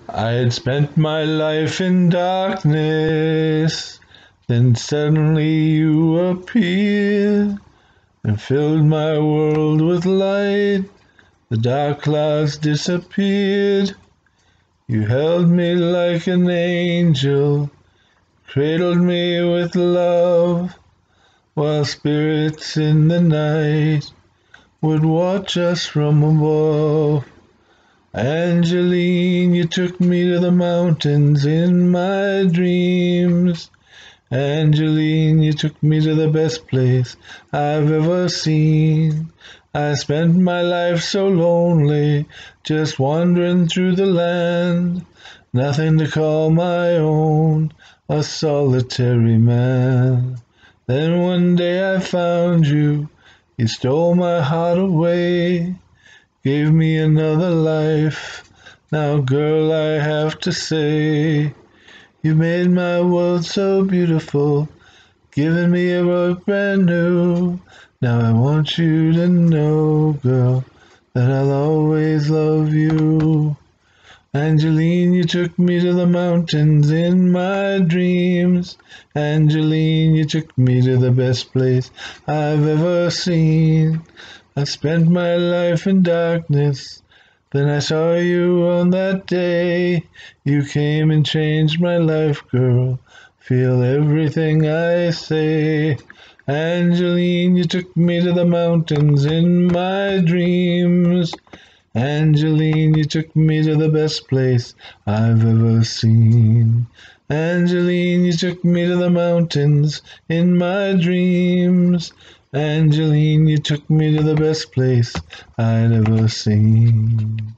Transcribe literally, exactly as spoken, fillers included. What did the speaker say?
I had spent my life in darkness, then suddenly you appeared and filled my world with light. The dark clouds disappeared. You held me like an angel, cradled me with love, while spirits in the night would watch us from above. Angeline, you took me to the mountains in my dreams. Angeline, you took me to the best place I've ever seen. I spent my life so lonely, just wandering through the land. Nothing to call my own, a solitary man. Then one day I found you, you stole my heart away. Gave me another life. Now, girl, I have to say, you made my world so beautiful, giving me a world brand new. Now I want you to know, girl, that I'll always love you. Angeline, you took me to the mountains in my dreams. Angeline, you took me to the best place I've ever seen. I spent my life in darkness, then I saw you on that day. You came and changed my life, girl. Feel everything I say. Angeline, you took me to the mountains in my dreams. Angeline, you took me to the best place I've ever seen. Angeline, you took me to the mountains in my dreams. Angeline, you took me to the best place I'd ever seen.